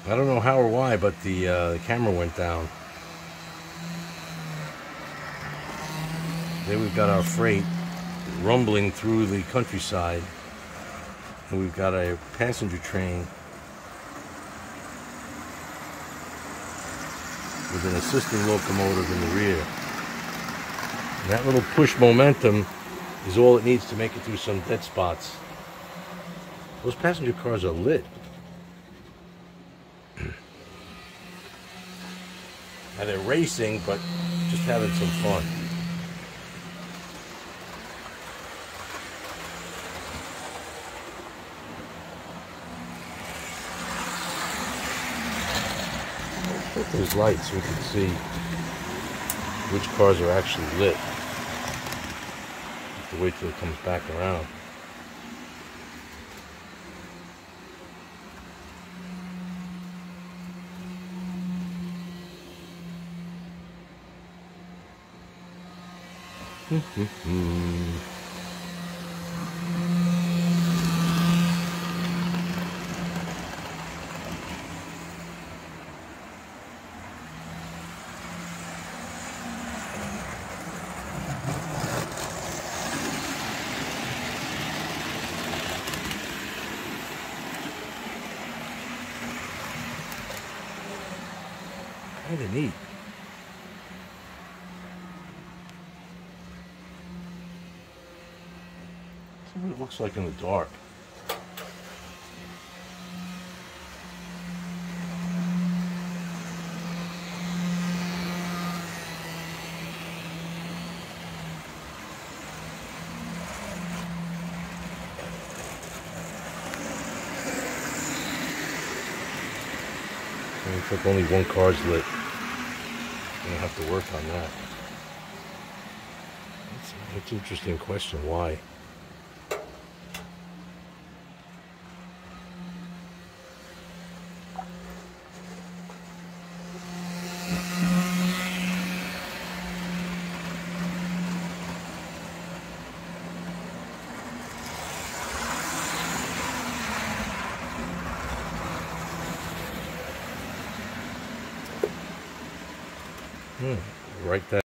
I don't know how or why, but the camera went down. There we've got our freight rumbling through the countryside, and we've got a passenger train with an assisting locomotive in the rear. And that little push momentum is all it needs to make it through some dead spots. Those passenger cars are lit. Now they're racing, but just having some fun. Put those lights so we can see which cars are actually lit. Have to wait till it comes back around. Kind of neat. See what it looks like in the dark. Looks like only one car's lit. I'm gonna have to work on that. That's an interesting question. Why? Right there.